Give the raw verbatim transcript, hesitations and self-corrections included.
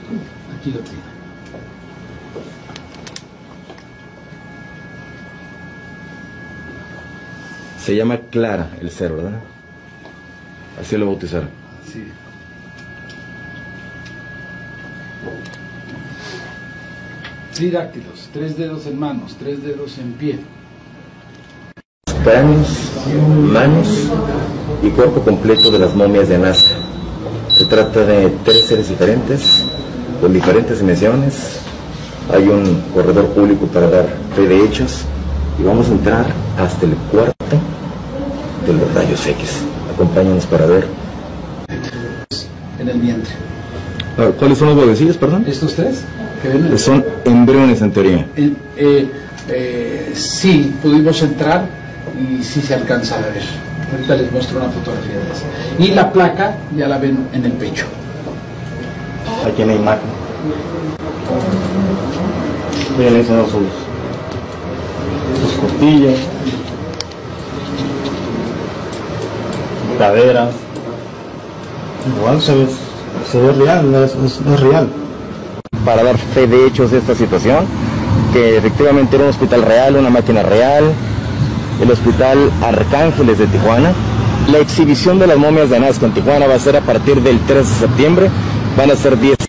Aquí lo tiene. Se llama Clara el ser, ¿verdad? Así lo bautizaron. Sí. Tridáctilos, tres dedos en manos, tres dedos en pie. Cráneos, manos y cuerpo completo de las momias de Nazca. Se trata de tres seres diferentes, con diferentes dimensiones. Hay un corredor público para dar fe de hechos y vamos a entrar hasta el cuarto de los rayos X. Acompáñanos para ver. En el vientre. ¿Cuáles son los huevecillos, perdón? ¿Estos tres? Que ven en- Son embriones en teoría. Eh, eh, eh, sí, pudimos entrar y sí se alcanza a ver. Ahorita les muestro una fotografía de esa. Y la placa ya la ven en el pecho. Aquí en la imagen. Miren, ahí son sus, sus costillas, caderas. Igual se ve, se ve real, es, es, es real. Para dar fe de hechos de esta situación, que efectivamente era un hospital real, una máquina real, el Hospital Arcángeles de Tijuana. La exhibición de las momias de Nazca en Tijuana va a ser a partir del tres de septiembre, van a ser diez